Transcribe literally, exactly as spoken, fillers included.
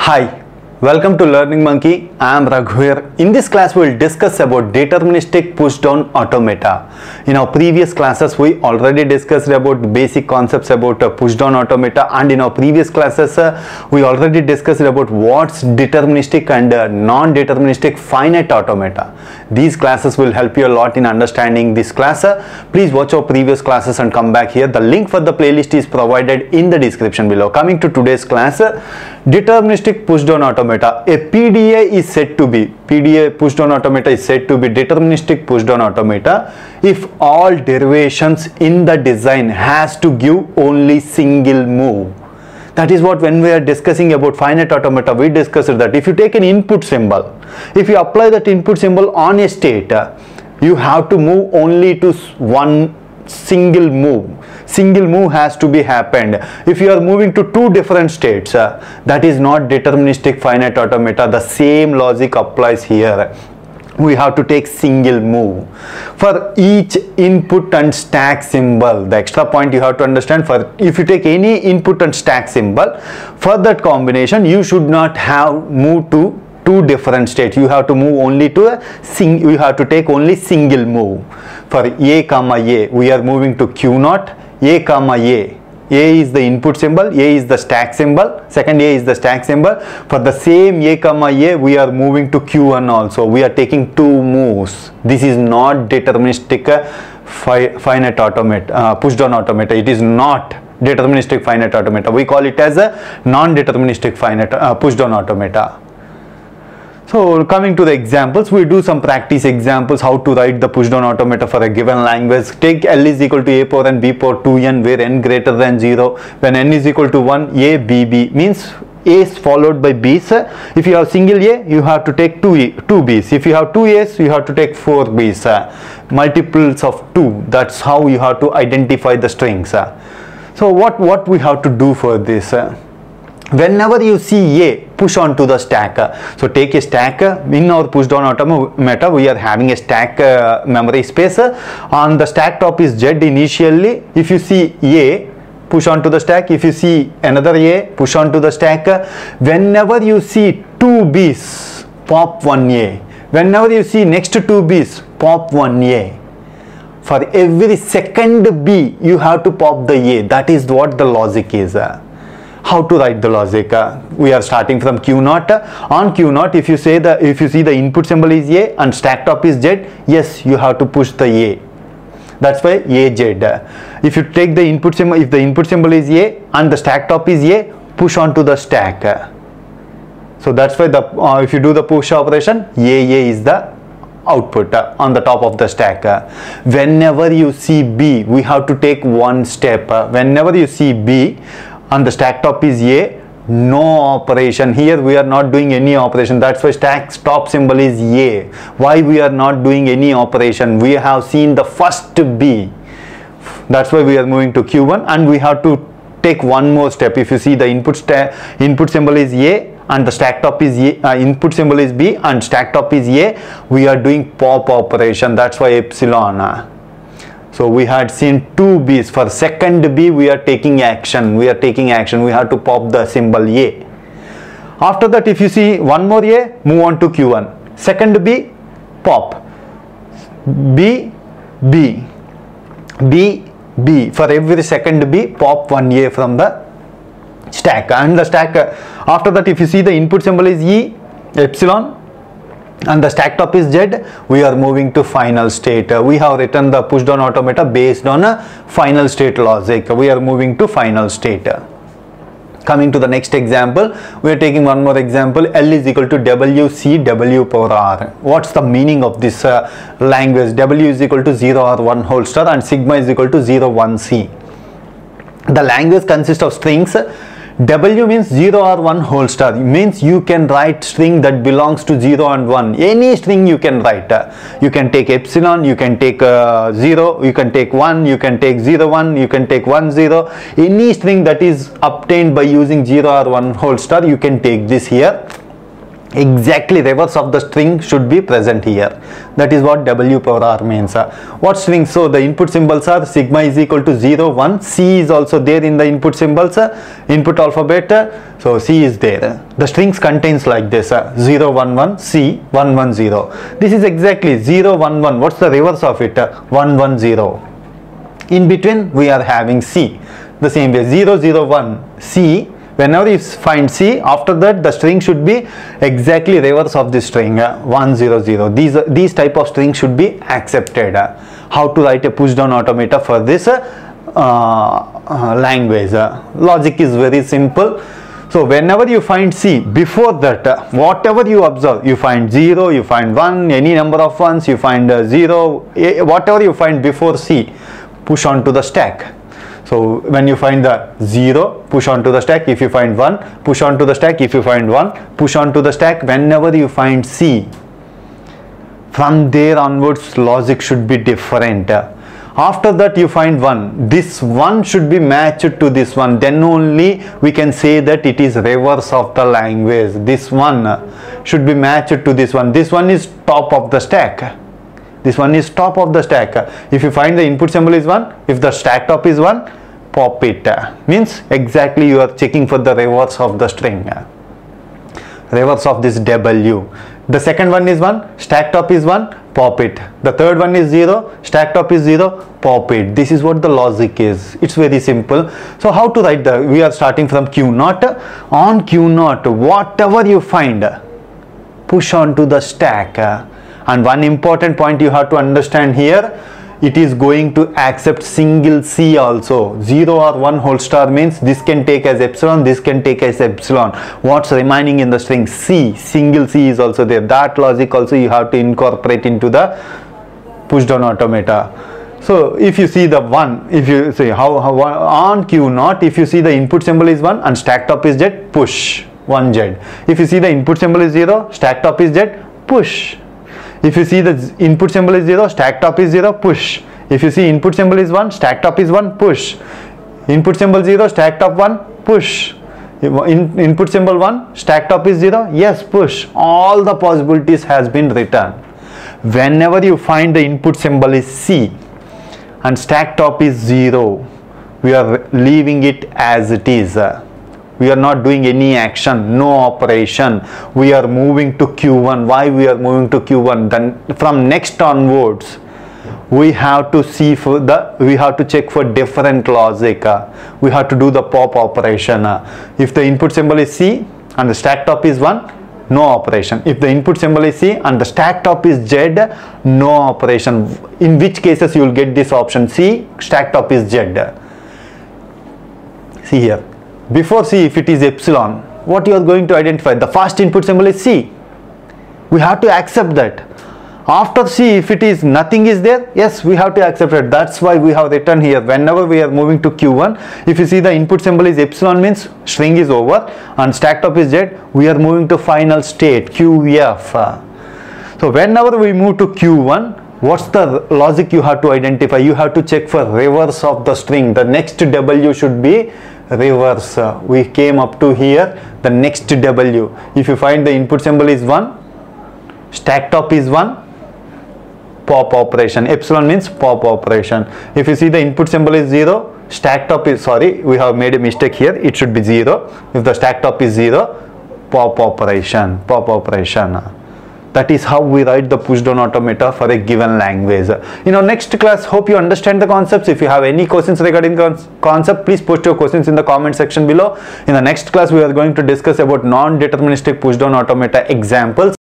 Hi, welcome to Learning Monkey. I am Raghuir. In this class, we will discuss about deterministic push-down automata. In our previous classes, we already discussed about basic concepts about uh, push-down automata, and in our previous classes, uh, we already discussed about what's deterministic and uh, non-deterministic finite automata. These classes will help you a lot in understanding this class. Uh, please watch our previous classes and come back here. The link for the playlist is provided in the description below. Coming to today's class, uh, deterministic push-down automata. A P D A is said to be, P D A push-down automata is said to be deterministic push-down automata if all derivations in the design has to give only single move. That is what when we are discussing about finite automata, we discussed that if you take an input symbol, if you apply that input symbol on a state, you have to move only to one single move. Single move has to be happened. If you are moving to two different states, uh, that is not deterministic finite automata. The same logic applies here. We have to take single move for each input and stack symbol. The extra point you have to understand, for if you take any input and stack symbol, for that combination you should not have moved to two different states. You have to move only to a sing you have to take only single move. For a comma a, we are moving to q naught. A comma a, a is the input symbol, a is the stack symbol, second a is the stack symbol. For the same a comma a, we are moving to q one also. We are taking two moves. This is not deterministic uh, fi finite automata, uh, push down automata. It is not deterministic finite automata. We call it as a non-deterministic finite uh, push down automata. So coming to the examples, we do some practice examples how to write the push down automata for a given language. Take L is equal to a power n b power two n, where n greater than zero. When n is equal to one, a b b means a is followed by b's. If you have single a, you have to take two a, two b's. If you have two a's, you have to take four b's. Multiples of two. That's how you have to identify the strings. So what what we have to do for this? Whenever you see a, push onto the stack. So take a stack. In our push down automata, we are having a stack uh, memory space. On the stack top is z initially. If you see a, push onto the stack. If you see another a, push onto the stack. Whenever you see two b's, pop one a. Whenever you see next two b's, pop one a. For every second b, you have to pop the a. That is what the logic is. How to write the logic? Uh, we are starting from q naught. On q naught, if you say the if you see the input symbol is a and stack top is z, yes, you have to push the a. That's why a z. If you take the input symbol, if the input symbol is a and the stack top is a, push onto the stack. So that's why the uh, if you do the push operation, a a is the output uh, on the top of the stack. Uh, whenever you see b, we have to take one step. Uh, whenever you see b and the stack top is a, no operation. Here we are not doing any operation. That's why stack top symbol is a. Why we are not doing any operation? We have seen the first b. That's why we are moving to q one, and we have to take one more step. If you see the input input symbol is a and the stack top is a, uh, input symbol is b and stack top is a, we are doing pop operation. That's why epsilon. Uh, So we had seen two b's. For second b, we are taking action. We are taking action. We have to pop the symbol a. After that, if you see one more a, move on to q one. Second b, pop. B, b, b, b. For every second b, pop one a from the stack. And the stack. After that, if you see the input symbol is e, epsilon, and the stack top is z, we are moving to final state. Uh, we have written the push down automata based on a final state logic. We are moving to final state. Uh, coming to the next example, we are taking one more example. L is equal to W C W power R. What's the meaning of this uh, language? W is equal to zero R one whole star and sigma is equal to zero one C. The language consists of strings. W means zero or one whole star. It means you can write string that belongs to zero and one. Any string you can write. You can take epsilon, you can take uh, zero, you can take one, you can take zero one, you can take one zero. Any string that is obtained by using zero or one whole star, you can take this here. exactly reverse of the string should be present here. That is what W power R means. Uh, what string? So the input symbols are sigma is equal to zero, one, C is also there in the input symbols, uh, input alphabet, uh, so C is there. The strings contains like this, uh, zero, one, one, C, one, one, zero. This is exactly zero, one, one. What's the reverse of it? Uh, one, one, zero. In between we are having C. The same way, zero, zero, one, C. Whenever you find C, after that the string should be exactly reverse of the string, uh, one, zero, zero. These, uh, these type of strings should be accepted. Uh, how to write a push down automata for this uh, uh, language? Uh, logic is very simple. So whenever you find C, before that, uh, whatever you observe, you find zero, you find one, any number of ones, you find uh, zero, eh, whatever you find before C, push on to the stack. So when you find the zero, push on to the stack. If you find one, push on to the stack. If you find one, push on to the stack. Whenever you find C, from there onwards logic should be different. After that you find one, this one should be matched to this one, then only we can say that it is reverse of the language. This one should be matched to this one. This one is top of the stack. This one is top of the stack. If you find the input symbol is one, if the stack top is one, pop it. Means exactly you are checking for the reverse of the string. Reverse of this W. The second one is one, stack top is one, pop it. The third one is zero, stack top is zero, pop it. This is what the logic is. It's very simple. So how to write the, we are starting from Q naught. On Q naught, whatever you find, push on to the stack. And one important point you have to understand here, it is going to accept single C also. zero or one whole star means this can take as epsilon, this can take as epsilon. What's remaining in the string? C, single C is also there. That logic also you have to incorporate into the push down automata. So if you see the one, if you say how, how on Q naught, if you see the input symbol is one and stack top is Z, push one Z. If you see the input symbol is zero, stack top is Z, push. If you see the input symbol is zero, stack top is zero, push. If you see input symbol is one, stack top is one, push. Input symbol zero, stack top one, push. In, input symbol one, stack top is zero, yes, push. All the possibilities has been written. Whenever you find the input symbol is C and stack top is zero, we are leaving it as it is. We are not doing any action, no operation. We are moving to Q one. Why we are moving to Q one? Then from next onwards, we have to see for the, we have to check for different logic. Uh, we have to do the pop operation. Uh, if the input symbol is C and the stack top is one, no operation. If the input symbol is C and the stack top is Z, no operation. In which cases you will get this option C, stack top is Z. See here. Before C, if it is epsilon, what you are going to identify? The first input symbol is C. We have to accept that. After C, if it is nothing is there, yes, we have to accept it. That's why we have written here, whenever we are moving to Q one, if you see the input symbol is epsilon means string is over and stack top is Z, we are moving to final state, Q F. So whenever we move to Q one, what's the logic you have to identify? You have to check for reverse of the string. The next W should be reverse. Uh, we came up to here, the next W. If you find the input symbol is one, stack top is one, pop operation. Epsilon means pop operation. If you see the input symbol is zero, stack top is, sorry, we have made a mistake here, it should be zero. If the stack top is zero, pop operation, pop operation. That is how we write the push down automata for a given language. In our next class, hope you understand the concepts. If you have any questions regarding the concept, please post your questions in the comment section below. In the next class, we are going to discuss about non-deterministic push down automata examples.